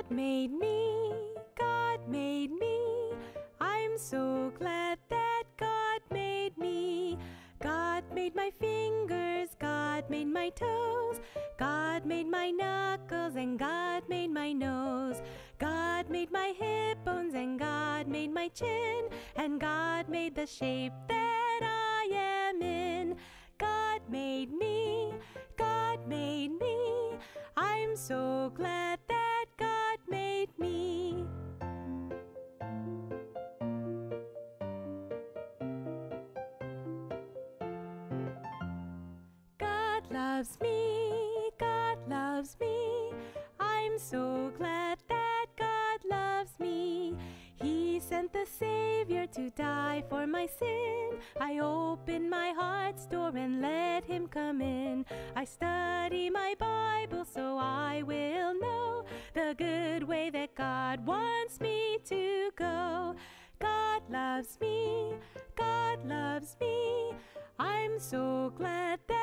God made me, God made me. I'm so glad that God made me. God made my fingers, God made my toes. God made my knuckles and God made my nose. God made my hip bones and God made my chin. And God made the shape that I am in. God made me, God made me. I'm so glad that God made me. God loves me, God loves me. I'm so glad that God loves me. He sent the Savior to die for my sin. I open my heart's door and let Him come in. I study my Bible so I will know the good way that God wants me to go. God loves me, God loves me. I'm so glad that